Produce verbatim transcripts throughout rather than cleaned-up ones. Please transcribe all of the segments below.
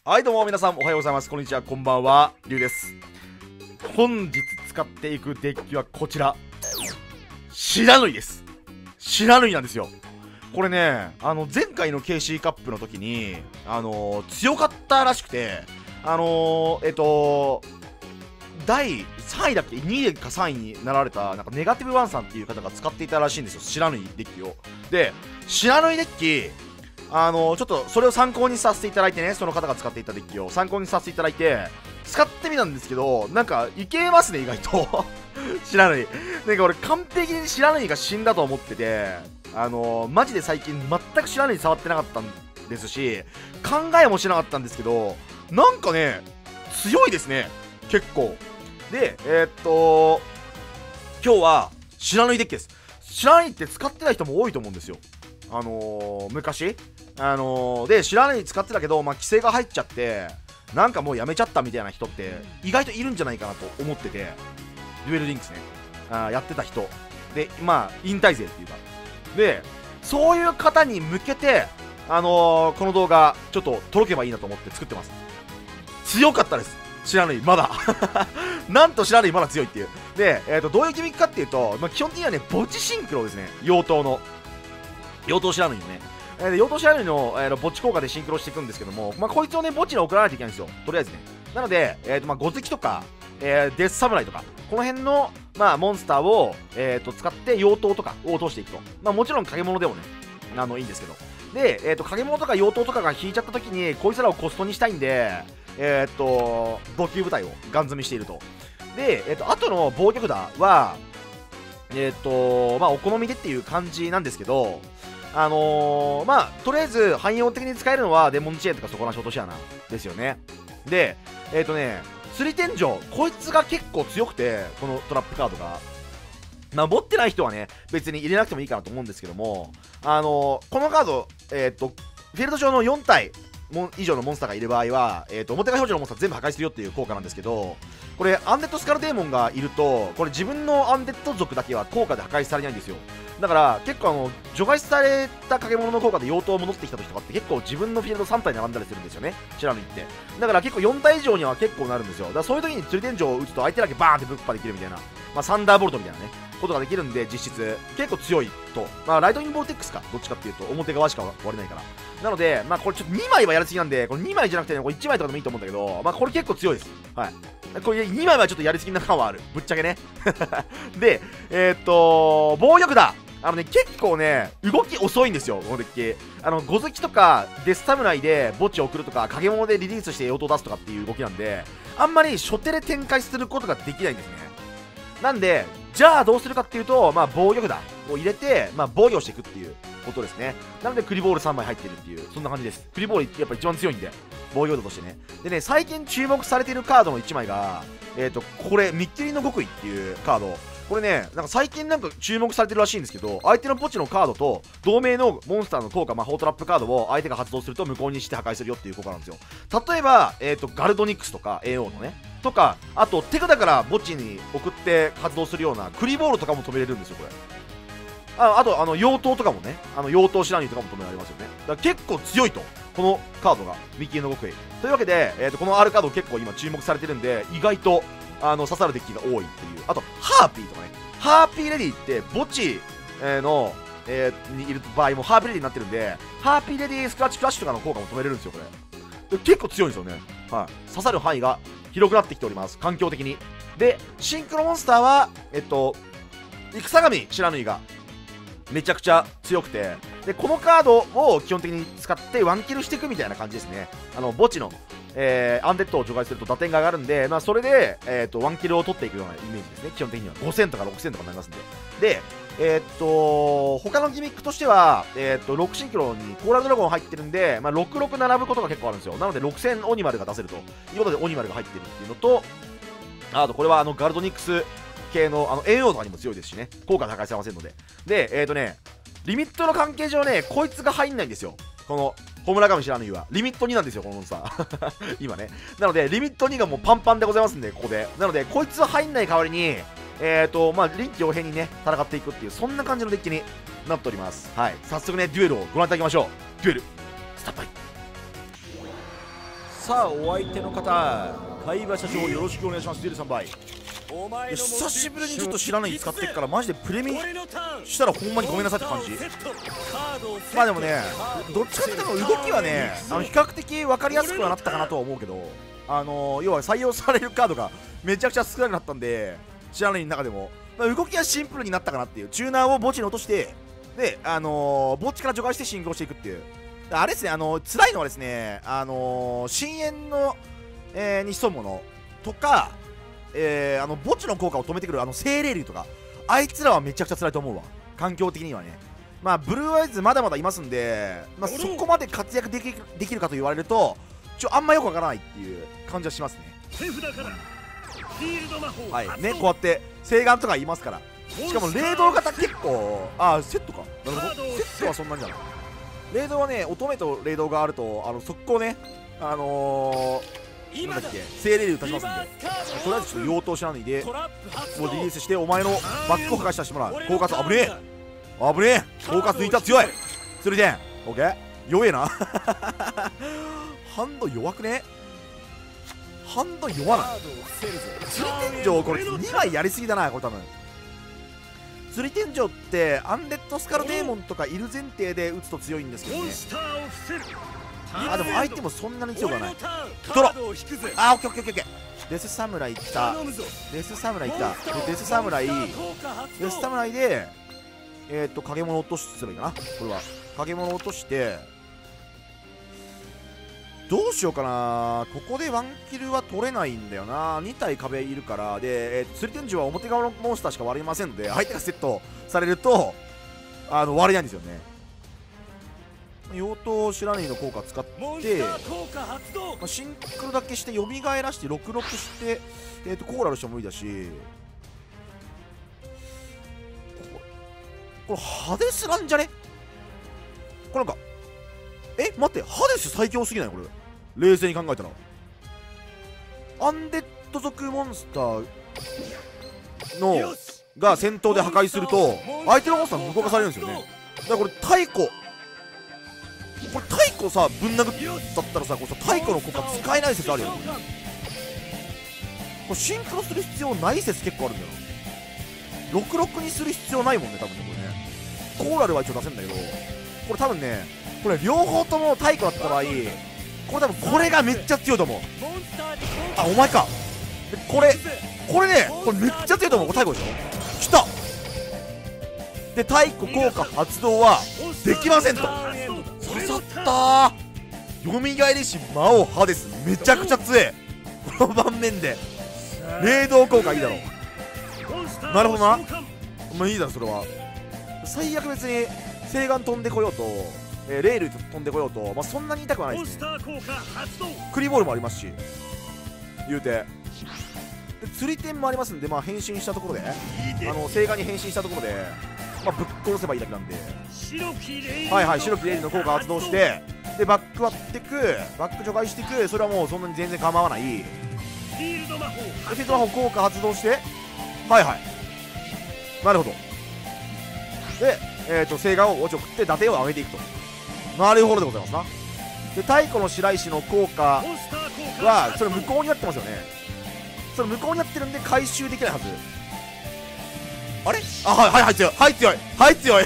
はいどうも皆さんおはようございます。こんにちは、こんばんは、りゅうです。本日使っていくデッキはこちら、不知火です。不知火なんですよ。これね、あの前回の ケーシー カップの時にあのー、強かったらしくて、あのー、えっとだいさんいだっけにいかさんいになられたなんかネガティブワンさんっていう方が使っていたらしいんですよ、不知火デッキを。で、不知火デッキ、あのー、ちょっとそれを参考にさせていただいてね、その方が使っていたデッキを参考にさせていただいて使ってみたんですけど、なんかいけますね、意外と不知火。なんか俺完璧に不知火が死んだと思ってて、あのー、マジで最近全く不知火触ってなかったんですし、考えもしなかったんですけど、なんかね強いですね、結構。で、えー、っと今日は不知火デッキです。不知火って使ってない人も多いと思うんですよ。あのー、昔あのー、で、不知火使ってたけど、まあ、規制が入っちゃってなんかもうやめちゃったみたいな人って意外といるんじゃないかなと思ってて、デュエルリンクスね、あやってた人で、まあ引退勢っていうかで、そういう方に向けて、あのー、この動画ちょっと届けばいいなと思って作ってます。強かったです、不知火まだなんと不知火まだ強いっていう。で、えー、とどういうギミックかっていうと、まあ、基本的にはね墓地シンクロですね。妖刀の妖刀不知火のね、えー、妖刀不知火の、えー、墓地効果でシンクロしていくんですけども、まあ、こいつをね墓地に送らないといけないんですよ、とりあえずね。なので、えーとまあ、ゴゼキとか、えー、デスサムライとかこの辺の、まあ、モンスターを、えー、と使って妖刀とかを落としていくと、まあ、もちろん影物でもねあのいいんですけど、で、えー、と影物とか妖刀とかが引いちゃった時にこいつらをコストにしたいんで、えっ、ー、と土球部隊をガン積みしていると。で、えー、と後の防御札はえっ、ー、とまあお好みでっていう感じなんですけど、あのー、まあとりあえず汎用的に使えるのはデモンチェーンとか底なし落とし穴ですよね。で、えっ、ー、とね釣り天井、こいつが結構強くて、このトラップカードが、まあ持ってない人はね別に入れなくてもいいかなと思うんですけども、あのー、このカード、えっ、ー、とフィールド上のよん体以上のモンスターがいる場合は、えー、と表側表示のモンスター全部破壊するよっていう効果なんですけど、これアンデッドスカルデーモンがいると、これ自分のアンデッド族だけは効果で破壊されないんですよ。だから結構あの除外された影物の効果で妖刀戻ってきた時とかって結構自分のフィールドさん体並んだりするんですよね、不知火って。だから結構よん体以上には結構なるんですよ。だからそういう時に釣り天井を打つと相手だけバーンってぶっぱできるみたいな、まあ、サンダーボルトみたいなねことができるんで、実質結構強いと、まあライトニングボルテックスかどっちかっていうと表側しか割れないから。なのでまあこれちょっとにまいはやりすぎなんで、これにまいじゃなくて、ね、これいちまいとかでもいいと思うんだけど、まあこれ結構強いです。はい、これにまいはちょっとやりすぎな感はある、ぶっちゃけねで、えー、っと防御だ、あのね結構ね動き遅いんですよ、このデッキ。あのゴゼキとかデスサムライで墓地を送るとか影物でリリースして妖刀出すとかっていう動きなんで、あんまり初手で展開することができないんですね。なんでじゃあどうするかっていうと、まあ防御札を入れて、まあ、防御していくっていうことですね。なのでクリボールさんまい入ってるっていう、そんな感じです。クリボールやっぱ一番強いんで、防御度としてね。でね、最近注目されているカードのいちまいが、えっ、ー、とこれミッキリの極意っていうカード。これね、なんか最近なんか注目されてるらしいんですけど、相手の墓地のカードと同名のモンスターの効果、魔法トラップカードを相手が発動すると無効にして破壊するよっていう効果なんですよ。例えば、えーと、ガルドニックスとか エーオー のね、とか、あと手札から墓地に送って発動するようなクリボールとかも止めれるんですよ、これ。あ, あと、あの妖刀とかもね、あの妖刀シラニとかも止められますよね。だから結構強いと、このカードが、ミッキーの極意。というわけで、えーと、この R カード結構今注目されてるんで、意外とあの刺さるデッキが多いっていう。あとハーピーとかね、ハーピーレディって墓地の、えー、にいる場合もハーピーレディになってるんで、ハーピーレディスクラッチフラッシュとかの効果も止めれるんですよ、これ。で結構強いんですよね。はい、刺さる範囲が広くなってきております、環境的に。でシンクロモンスターはえっと戦神不知火がめちゃくちゃ強くて、でこのカードを基本的に使ってワンキルしていくみたいな感じですね。あの墓地の、えー、アンデッドを除外すると打点が上がるんで、まあ、それで、えー、とワンキルを取っていくようなイメージですね。基本的にはごせんとかろくせんとかになりますんで。でえー、っと他のギミックとしては、えー、っとろくシンクロにコーラルドラゴン入ってるんで、まあ、ろくろく並ぶことが結構あるんですよ。なのでろくせんオニマルが出せるということでオニマルが入ってるっていうのと、あとこれはあのガルドニックス系のあの エーオー とかにも強いですしね、効果で破壊されませんので。でえー、っとねリミットの関係上ね、こいつが入んないんですよ。このホムラガミ知らぬいはリミットになんですよ、このモンスター今ね。なのでリミットにがもうパンパンでございますんで、ここでなのでこいつは入んない代わりにえーとまあ臨機応変にね戦っていくっていう、そんな感じのデッキになっております。はい、早速ねデュエルをご覧いただきましょう。デュエルスタート。 さあお相手の方、海馬社長よろしくお願いします。デルさんばい。久しぶりにちょっと知らない使ってっから、マジでプレミしたらほんまにごめんなさいって感じ。まあでもね、どっちかっていうと動きはね、あの比較的分かりやすくはなったかなとは思うけど、あのー、要は採用されるカードがめちゃくちゃ少なくなったんで、知らないの中でも、まあ、動きはシンプルになったかなっていう。チューナーを墓地に落として、で、あのー、墓地から除外してシンクロしていくっていう。あれですね、あのー、辛いのはですね、あのー、深淵の、えー、に潜むものとか、えー、あの墓地の効果を止めてくるあの精霊竜とか、あいつらはめちゃくちゃ辛いと思うわ、環境的にはね。まあブルーアイズまだまだいますんで、まあ、そこまで活躍できできるかと言われるとちょあんまよくわからないっていう感じはしますね。はいね、こうやって聖眼とかいますから。しかも霊道型結構、ああセットか、なるほど、セットはそんなにじゃない。霊道はね、乙女と霊道があるとあの速攻ね、あのー、なんだっけ、精霊竜足しますんで、とりあえずちょっと妖刀知らないでもうリリースして、お前のバックを破壊させてもらう。狡猾危ねえ危ねえ、狡猾抜いた強いそれでオッケー、弱えなハンド弱くね、ハンド弱ない。釣り天井これにまいやりすぎだな、これ多分。釣り天井ってアンデッドスカルデーモンとかいる前提で打つと強いんですけどね。あ、でも相手もそんなに強くはない。ドロ、あー、オッケーオッケーオッケーオッケー。デスサムライ来た、デスサムライ来た。でデスサムライ、デスサムライでえっと影物落とすればいいかな。これは影物落として、どうしようかな。ここでワンキルは取れないんだよな。に体壁いるから。で、えー、釣り天井は表側のモンスターしか割れませんので、相手がセットされるとあの割れないんですよね。妖刀知らねえの効果使って、まあ、シンクロだけして蘇らしてろくろくして、えー、とコーラルしても無理だし、これハデスなんじゃね。これなんか、え待って、ハデス最強すぎないこれ、冷静に考えたら。アンデッド族モンスターのが戦闘で破壊すると相手のモンスター無効化されるんですよね。だからこれ太鼓、これ太鼓さぶん殴ったらさ、これさ太鼓の効果使えない説あるよね。これシンクロする必要ない説結構あるんだよな。ろくろくにする必要ないもんね多分ね。これねコーラルは一応出せるんだけど、これ多分ね、これ両方とも太鼓だった場合、これ多分これがめっちゃ強いと思う。あ、お前か。でこれこれね、これめっちゃ強いと思う。これ太鼓でしょ。きた。で太鼓効果発動はできませんと。刺さったー。よみがえりし魔王ハデスめちゃくちゃ強え。この盤面で霊道効果いいだろう。なるほどな。まあいいだろそれは。最悪別に聖眼飛んでこようと、えー、レール飛んでこようと、まあ、そんなに痛くはないですね。クリボールもありますし言うて、で釣り点もありますんで、まあ、変身したところであの聖眼に変身したところで、まあ、ぶっ殺せばいいだけなんで、はいはい、白きレールの効果発動して、でバック割ってく、バック除外していく、それはもうそんなに全然構わない。でフィールド魔法効果発動して、はいはい、なるほど。で、えーと聖眼を落ち送って打点を上げていくと。なるほどでございますな。で太鼓の白石の効果はそれ無効になってますよね。それ無効になってるんで回収できないはず。あれ、あ、はいはいはい、強いはい強いはい強い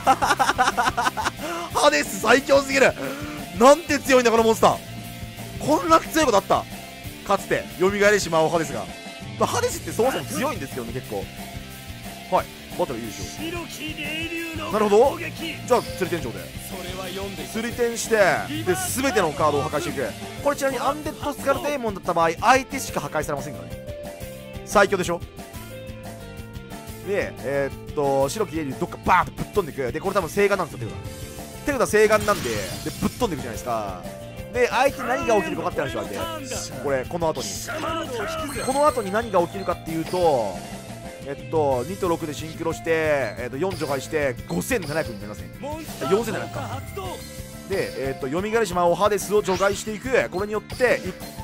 ハデス最強すぎる。なんて強いんだこのモンスター。こんな強いことあった、かつてよみがえりし魔王ハデスが。ハデスってそもそも強いんですけどね結構。はい、バトル優勝。なるほど。じゃあ釣り天井で釣り天して、で全てのカードを破壊していく。これちなみにアンデッドスカルデーモンだった場合相手しか破壊されませんからね。最強でしょ。でえー、っと白き霊竜どっかバーンとぶっ飛んでいく。でこれ多分聖眼なんですよ。手札聖眼なんで、でぶっ飛んでいくじゃないですか。で相手何が起きるか分かってないでしょ相手。これこの後にこの後に何が起きるかっていうと、えっとにとろくでシンクロして、えっとよん除外してごせんななひゃくになりますね。よんせんななひゃくか。でえっとよみがえりし魔王ハデスを除外していく。これによってで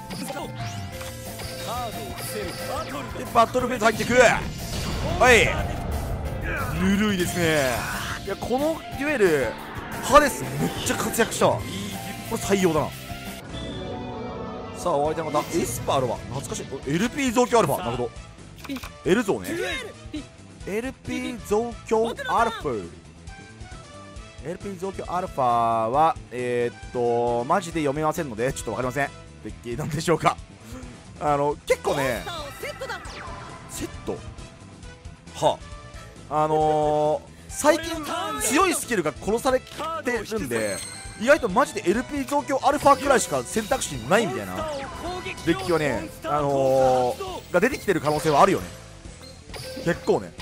バトルフェーズ入っていく。はい、ぬるいですね。いやこのデュエルハデスめっちゃ活躍した。これ採用だな。 さあ、お相手の方、エスパーアルファ、懐かしい。 エルピー 増強アルファ、なるほど。 L 増ね。 エルピー 増強アルファ エルピー 増強アルファはえー、っとマジで読めませんのでちょっと分かりません。デッキなんでしょうか。あの結構ねセットはあ、あのー、最近強いスキルが殺されてるんで意外とマジで エルピー 増強アルファくらいしか選択肢ないみたいなデッキはね、あのー、が出てきてる可能性はあるよね。結構ね。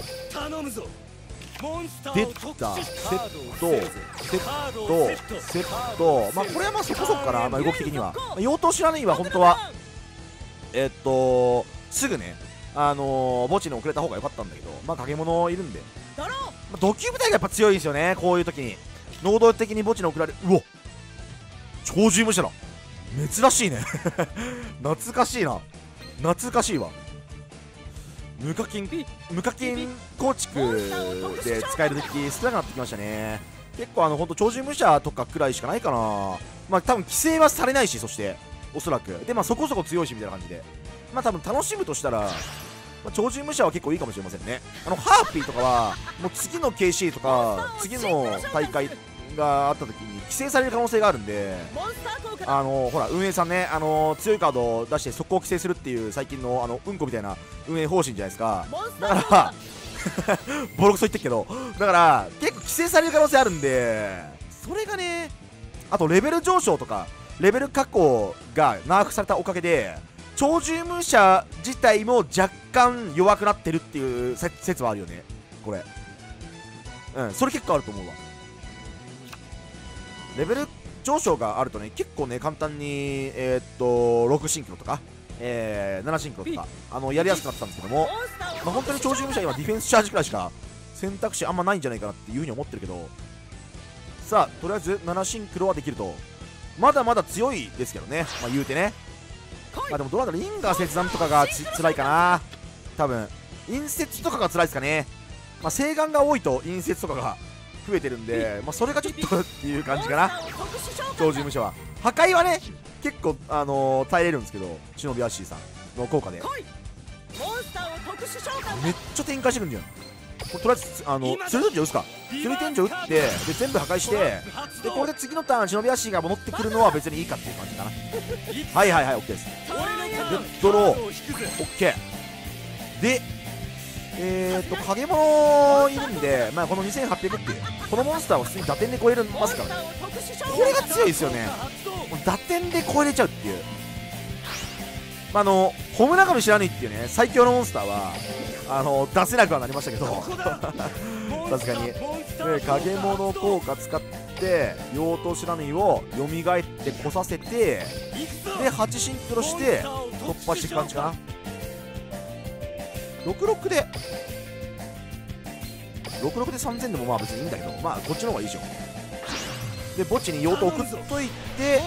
出たセットセットセット、まあこれはまあそこそこかな、まあ、動き的には。妖刀知らないは本当はえっとすぐねあのー、墓地に遅れた方が良かったんだけど、まあ影物いるんで、まあ、土球部隊がやっぱ強いんですよね。こういう時に能動的に墓地に送られる。うお超獣武者だ。珍しいね懐かしいな、懐かしいわ。無課金無課金構築で使えるデッキ少なくなってきましたね。結構あのほんと超人武者とかくらいしかないかな。まあ多分規制はされないし、そしておそらくでまあそこそこ強いしみたいな感じで、まあ多分楽しむとしたら、まあ、超人武者は結構いいかもしれませんね。あのハーピーとかはもう次の ケーシー とか次の大会があった時に規制される可能性があるんで、あのほら運営さんね、あの強いカードを出して速攻規制するっていう最近のあのうんこみたいな運営方針じゃないですか。だからボロクソ言ってるけど、だから結構規制される可能性あるんで、それがね、あとレベル上昇とかレベル確保がナーフされたおかげで超獣武者自体も若干弱くなってるっていう説はあるよね、これ。うん、それ結構あると思うわ。レベル上昇があるとね、結構ね簡単にえー、っとろくシンクロとか、えー、ななシンクロとかあのやりやすくなってたんですけども、まあ、本当に超獣武者今ディフェンスチャージくらいしか選択肢あんまないんじゃないかなっていうふうに思ってるけど、さあとりあえずななシンクロはできると、まだまだ強いですけどね、まあ、言うてね。まあでもどうなんだろう、リンガー切断とかがつ辛いかな。多分陰節とかが辛いですかね。まあ請願が多いと陰節とかが増えてるんで、まあ、それがちょっとっていう感じかな。超獣武者は破壊はね結構、あのー、耐えれるんですけど、忍びアッシーさんの効果でめっちゃ展開してくんじゃん。これとりあえずあの釣り天井打つか、釣り天井打ってで全部破壊して、でこれで次のターン忍びアッシーが戻ってくるのは別にいいかっていう感じかな。はいはいはい OK です。でドロー OK でえーと影物いるんで、まあ、このにせんはっぴゃくっていうこのモンスターは普通に打点で超えれますからね。これが強いですよね。打点で超えれちゃうっていう、まあ、あのホムナガミ知らぬいっていうね最強のモンスターはあの出せなくはなりましたけどさすがにで影物効果使って妖刀知らぬいを蘇ってこさせてではちシンクロして突破していく感じかな。ろくろくでろくろくでさんぜんでもまあ別にいいんだけど、まあこっちの方がいいでしょ。で墓地に妖刀送っといて、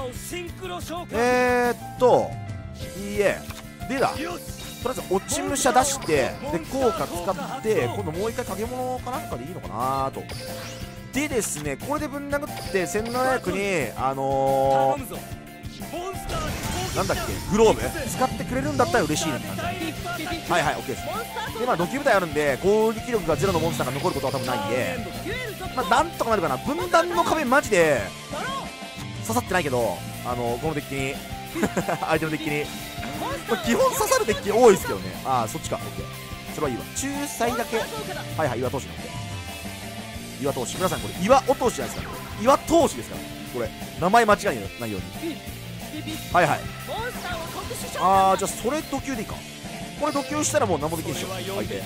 えーっといいえでだとりあえず落ち武者出してで効果使って今度もう一回影物かなんかでいいのかなと。でですねこれでぶん殴ってせんななひゃくにあのー、なんだっけグローブ使ってくれるんだったら嬉しいなって感じ。はいはい OK です。でまあ土球部隊あるんで攻撃力がゼロのモンスターが残ることは多分ないんで、まあなんとかなるかな。分断の壁マジで刺さってないけど、あのこのデッキに相手のデッキに、まあ、基本刺さるデッキ多いですけどね。ああそっちか OK それはいいわ。仲裁だけはいはい岩投手の OK 岩投手皆さんこれ岩落としじゃないですか。岩投手ですからこれ名前間違いないように。はいはいあーじゃあそれ土球でいいか。これ土球したらもう何もできんでしょ相手。はいで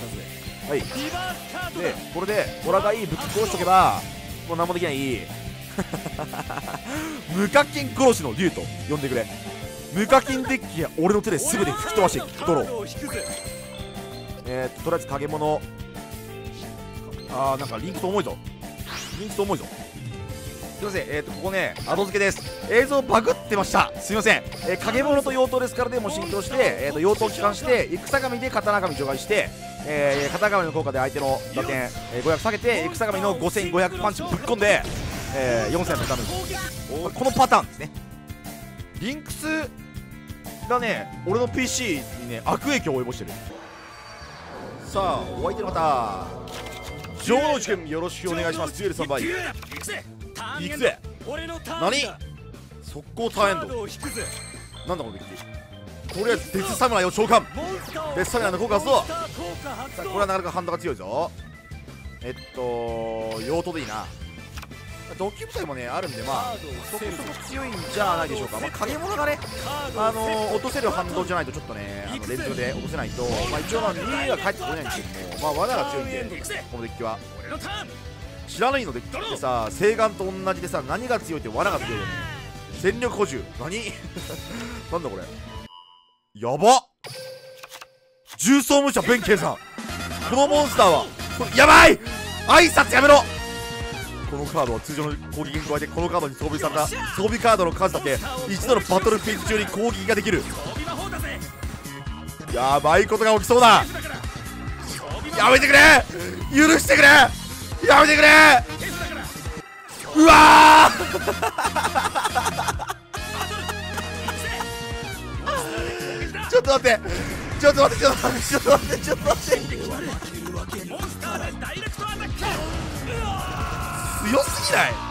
これでオラがいいぶち殺しとけばもう何もできない無課金殺しの竜と呼んでくれ。無課金デッキが俺の手で全て吹き飛ばしていくドロー。えーっととりあえず影物あーなんかリンクと重いぞリンクと重いぞすいません、えーとここね後付けです。映像バグってました、すいません。えー、影物と妖刀ですからでも進行して、えー、と妖刀を帰還して戦神で刀神除外して、えー、刀神の効果で相手の打点、えー、ごひゃく下げて戦神のごせんごひゃくパンチぶっ込んで、えー、よんせんのダメージ。このパターンですね。リンクスがね俺の ピーシー にね悪影響を及ぼしてる。さあお相手の方城之内君よろしくお願いします。デュエルさん倍いくぜ。何速攻ターンエンドなんだこのデッキ。とりあえずデスサムライを召喚。デスサムライの効果を発動。さあこれはなかなかハンドが強いぞ。えっと用途でいいな。ドッキ部隊もねあるんで、まあそこそこ強いんじゃないでしょうか。まあ影物がねあのー、落とせる反動じゃないとちょっとねあの連続で落とせないと、まあ一応まあにいは帰ってこれないんですけども、まあ罠が強いんでこのデッキは。知らないのデッキってさ聖眼と同じでさ何が強いって罠が強いよね。戦力補充何なんだこれやばっ。重装武者弁慶さんこのモンスターはこれやばい。挨拶やめろ。このカードは通常の攻撃に加えてこのカードに装備された装備カードの数だけ一度のバトルフェーズ中に攻撃ができる。やばいことが起きそうだ。やめてくれ許してくれやめてくれ。うわちょっと待ってちょっと待ってちょっと待ってちょっと待ってちょっと待って強すぎない？